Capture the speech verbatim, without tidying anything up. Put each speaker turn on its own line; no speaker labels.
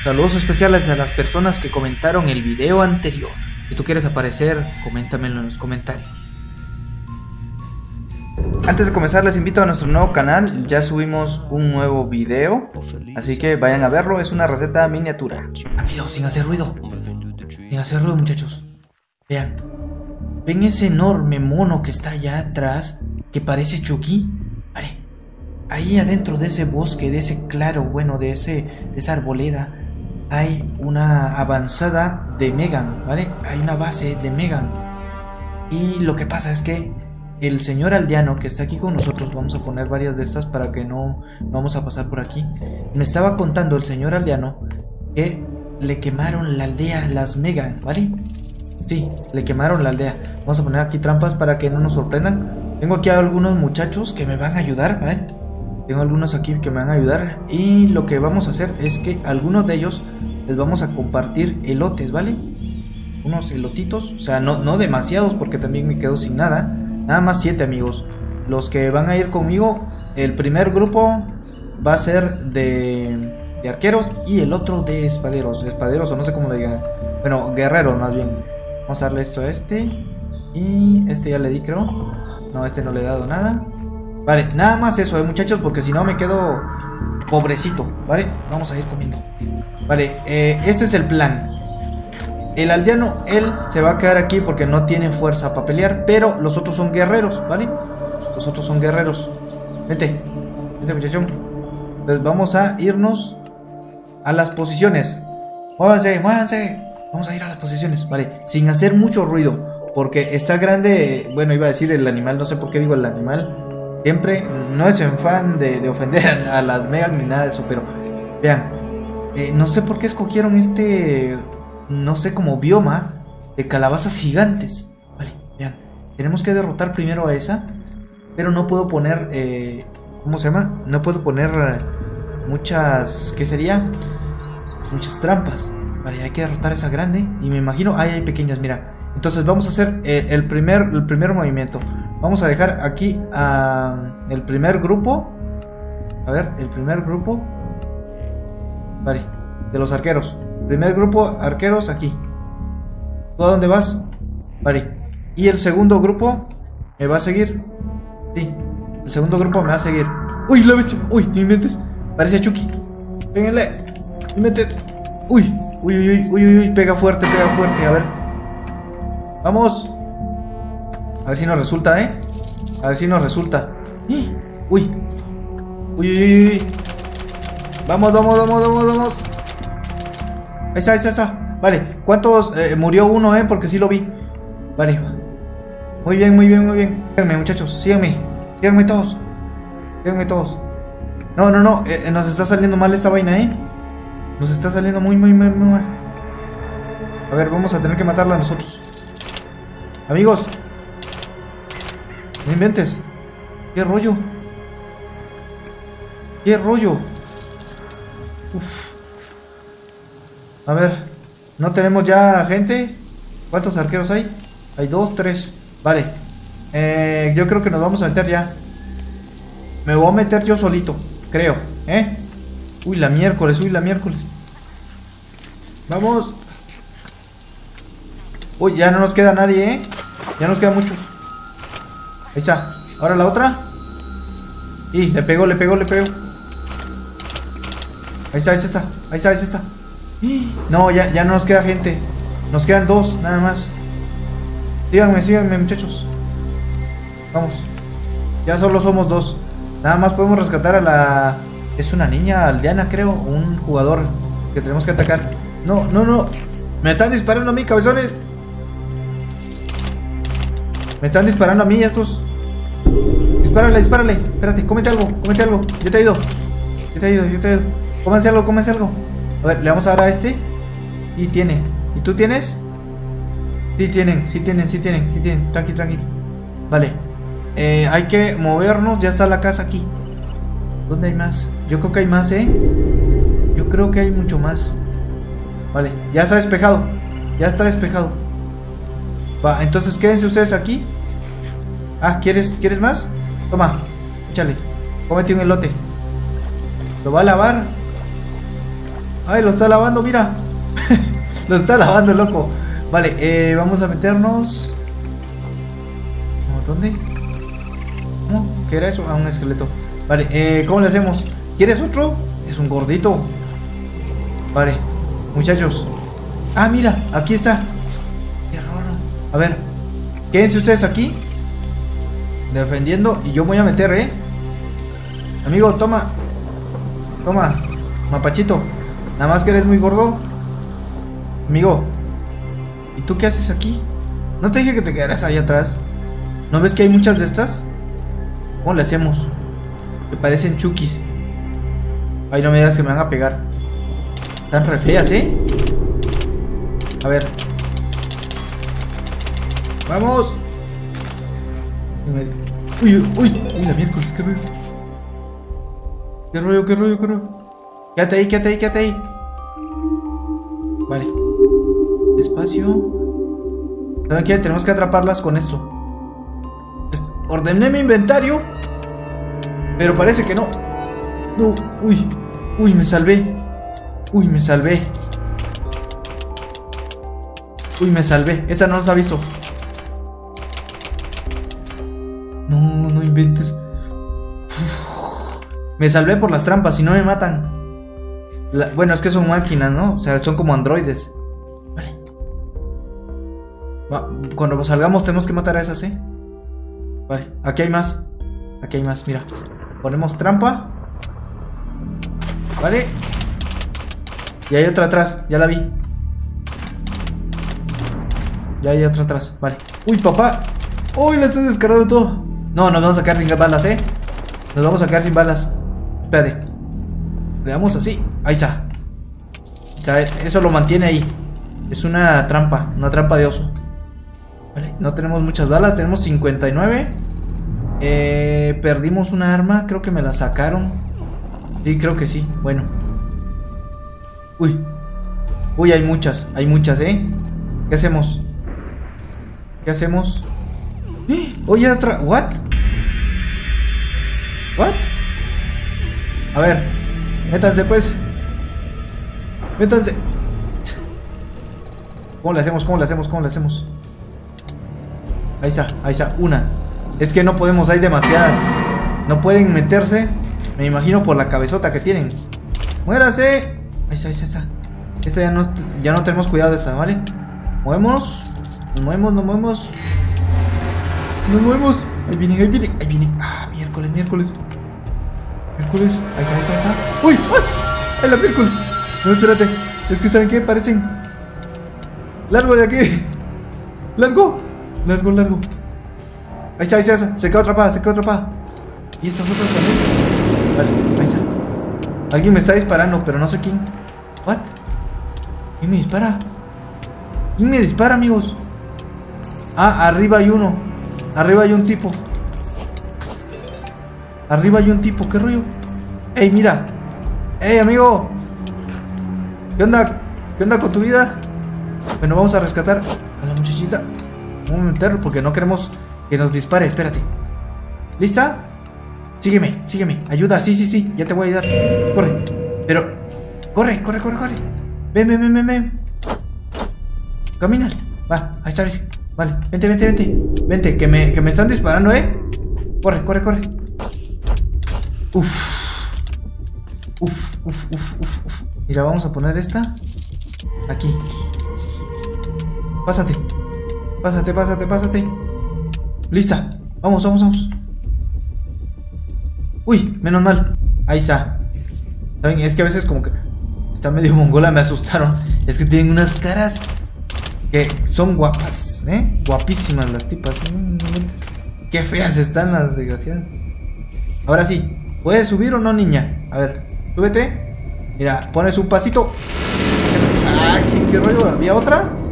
Saludos especiales a las personas que comentaron el video anterior. Si tú quieres aparecer, coméntamelo en los comentarios. Antes de comenzar, les invito a nuestro nuevo canal. Ya subimos un nuevo video, así que vayan a verlo. Es una receta miniatura. Rápido, sin hacer ruido. Sin hacer ruido, muchachos. Vean. ¿Ven ese enorme mono que está allá atrás, que parece Chucky? Vale. Ahí adentro de ese bosque, de ese claro, bueno, de, ese, de esa arboleda, hay una avanzada de Megan, ¿vale? Hay una base de Megan. Y lo que pasa es que el señor aldeano que está aquí con nosotros, vamos a poner varias de estas para que no, no vamos a pasar por aquí. Me estaba contando el señor aldeano que le quemaron la aldea las Megan, ¿vale? Sí, le quemaron la aldea. Vamos a poner aquí trampas para que no nos sorprendan. Tengo aquí a algunos muchachos que me van a ayudar, ¿vale? Tengo algunos aquí que me van a ayudar. Y lo que vamos a hacer es que algunos de ellos les vamos a compartir elotes, ¿vale? Unos elotitos, o sea, no, no demasiados porque también me quedo sin nada. Nada más siete, amigos. Los que van a ir conmigo, el primer grupo va a ser de, de arqueros y el otro de espaderos. Espaderos o no sé cómo le digan. Bueno, guerreros más bien. Vamos a darle esto a este. Y este ya le di, creo. No, este no le he dado nada. Vale, nada más eso, eh, muchachos, porque si no me quedo pobrecito, ¿vale? Vamos a ir comiendo. Vale, eh, este es el plan. El aldeano, él se va a quedar aquí porque no tiene fuerza para pelear, pero los otros son guerreros, ¿vale? Los otros son guerreros. Vente, vente, muchachón. Entonces vamos a irnos a las posiciones. Muévanse, muévanse. Vamos a ir a las posiciones, ¿vale? Sin hacer mucho ruido, porque está grande. Bueno, iba a decir el animal, no sé por qué digo el animal. Siempre, no es en fan de, de ofender a, a las Megan ni nada de eso, pero vean, eh, no sé por qué escogieron este, no sé, como bioma de calabazas gigantes. Vale, vean, tenemos que derrotar primero a esa, pero no puedo poner, eh, ¿cómo se llama? No puedo poner muchas, ¿qué sería? Muchas trampas. Vale, hay que derrotar a esa grande y me imagino, ahí hay pequeñas, mira. Entonces vamos a hacer eh, el, primer, el primer movimiento. Vamos a dejar aquí a uh, el primer grupo. A ver, el primer grupo. Vale, de los arqueros. Primer grupo, arqueros aquí. ¿Tú a dónde vas? Vale. Y el segundo grupo me va a seguir. Sí, el segundo grupo me va a seguir. Uy, la bestia. Uy, no inventes. Parece a Chucky. Péguenle. No inventes. Uy, uy, uy, uy, uy, uy. Pega fuerte, pega fuerte. A ver. Vamos. A ver si nos resulta, ¿eh? A ver si nos resulta. Uy. Uy, uy, uy, uy. Vamos, vamos, vamos, vamos, vamos. Ahí está, ahí está, ahí está. Vale, ¿cuántos? Eh, murió uno, ¿eh? Porque sí lo vi. Vale. Muy bien, muy bien, muy bien. Síganme, muchachos, síganme. Síganme todos. Síganme todos. No, no, no. Eh, nos está saliendo mal esta vaina, ¿eh? Nos está saliendo muy, muy, muy, muy mal. A ver, vamos a tener que matarla nosotros. Amigos, no inventes. ¿Qué rollo? ¿Qué rollo? Uf. A ver, ¿no tenemos ya gente? ¿Cuántos arqueros hay? Hay dos, tres. Vale, eh, yo creo que nos vamos a meter ya. Me voy a meter yo solito, creo, ¿eh? Uy, la miércoles, uy, la miércoles. Vamos. Uy, ya no nos queda nadie, ¿eh? Ya nos quedan muchos. Ahí está. Ahora la otra. Y le pegó, le pegó, le pegó. Ahí está, ahí está. Ahí está, ahí está. No, ya, ya no nos queda gente. Nos quedan dos, nada más. Síganme, síganme, muchachos. Vamos. Ya solo somos dos. Nada más podemos rescatar a la... Es una niña aldeana, creo. Un jugador que tenemos que atacar. No, no, no. Me están disparando a mí, cabezones. Me están disparando a mí estos. Dispárale, dispárale. Espérate, cómete algo, cómete algo. Yo te ayudo. Yo te ayudo, yo te ayudo. Cómense algo, cómense algo. A ver, le vamos a dar a este. Y tiene. ¿Y tú tienes? Sí tienen, sí tienen, sí tienen, sí tienen. Tranqui, tranqui. Vale. Eh, hay que movernos. Ya está la casa aquí. ¿Dónde hay más? Yo creo que hay más, ¿eh? Yo creo que hay mucho más. Vale, ya está despejado. Ya está despejado. Va, entonces quédense ustedes aquí. Ah, ¿quieres, ¿quieres más? Toma, échale. Cómete un elote. Lo va a lavar. Ay, lo está lavando, mira. Lo está lavando, loco. Vale, eh, vamos a meternos. ¿Dónde? ¿Cómo? ¿Qué era eso? Ah, un esqueleto. Vale, eh, ¿cómo le hacemos? ¿Quieres otro? Es un gordito. Vale, muchachos. Ah, mira, aquí está. Qué raro. A ver, quédense ustedes aquí defendiendo y yo voy a meter, eh. Amigo, toma. Toma, mapachito. Nada más que eres muy gordo. Amigo, ¿y tú qué haces aquí? No te dije que te quedaras ahí atrás. ¿No ves que hay muchas de estas? ¿Cómo le hacemos? Que parecen chukis. Ay, no me digas que me van a pegar. Están re feas, ¿eh? A ver. ¡Vamos! Uy, uy, uy, la miércoles, qué rollo. Qué rollo, qué rollo, qué rollo. Quédate ahí, quédate ahí, quédate ahí. Vale. Despacio. ¿Saben qué? Tenemos que atraparlas con esto. Ordené mi inventario, pero parece que no. No, uy, uy, me salvé. Uy, me salvé. Uy, me salvé. Esa no nos avisó. No, no inventes. Me salvé por las trampas, si no me matan. La, bueno, es que son máquinas, ¿no? O sea, son como androides. Vale. Va, cuando salgamos tenemos que matar a esas, ¿eh? Vale, aquí hay más. Aquí hay más, mira. Ponemos trampa. Vale. Y hay otra atrás, ya la vi. Ya hay otra atrás, vale. Uy, papá. Uy, la estoy descargando todo. No, nos vamos a quedar sin balas, eh. Nos vamos a quedar sin balas. Espérate. Le damos así. Ahí está. O sea, eso lo mantiene ahí. Es una trampa, una trampa de oso. Vale, no tenemos muchas balas, tenemos cincuenta y nueve. Eh, perdimos una arma, creo que me la sacaron. Sí, creo que sí, bueno. Uy. Uy, hay muchas, hay muchas, ¿eh? ¿Qué hacemos? ¿Qué hacemos? ¡Eh! Oye, otra... ¿What? ¿What? A ver, métanse pues. Métanse. ¿Cómo le hacemos? ¿Cómo le hacemos? ¿Cómo le hacemos? Ahí está, ahí está, una. Es que no podemos, hay demasiadas. No pueden meterse. Me imagino por la cabezota que tienen. ¡Muérase! Ahí está, ahí está, ahí está. Esta ya no, ya no tenemos cuidado de esta, ¿vale? Movemos. Nos movemos, nos movemos. Nos movemos. Ahí vienen, ahí vienen, ahí vienen. Ah, miércoles, miércoles. Miércoles. Ahí está, ahí está, ahí está. ¡Uy! ¡Uy! ¡Ay, la miércoles! No, espérate. Es que, ¿saben qué? Parecen... ¡Largo de aquí! ¡Largo! Largo, largo. Ahí está, ahí está. Se quedó atrapada, se quedó atrapada. Y estas otras también. Vale, ahí está. Alguien me está disparando, pero no sé quién. ¿What? ¿Quién me dispara? ¿Quién me dispara, amigos? Ah, arriba hay uno. Arriba hay un tipo. Arriba hay un tipo, ¿qué rollo? Ey, mira. Ey, amigo. ¿Qué onda? ¿Qué onda con tu vida? Bueno, vamos a rescatar a la muchachita. Vamos a meterlo porque no queremos que nos dispare. Espérate. ¿Lista? Sígueme, sígueme. Ayuda, sí, sí, sí. Ya te voy a ayudar. Corre. Pero... Corre, corre, corre, corre. Ven, ven, ven, ven, ven. Camina. Va, ahí está. Vale, vente, vente, vente. Vente, que me, que me están disparando, ¿eh? Corre, corre, corre. Uf. Uf, uf, uf, uf, uf. Mira, vamos a poner esta aquí. Pásate. Pásate, pásate, pásate. Lista. Vamos, vamos, vamos. Uy, menos mal. Ahí está. ¿Saben? Es que a veces como que está medio mongola, me asustaron. Es que tienen unas caras que son guapas, ¿eh? Guapísimas las tipas. Qué feas están las desgraciadas. Ahora sí, ¿puedes subir o no, niña? A ver, súbete. Mira, pones un pasito. Ah, ¿qué, qué rollo? ¿Había otra?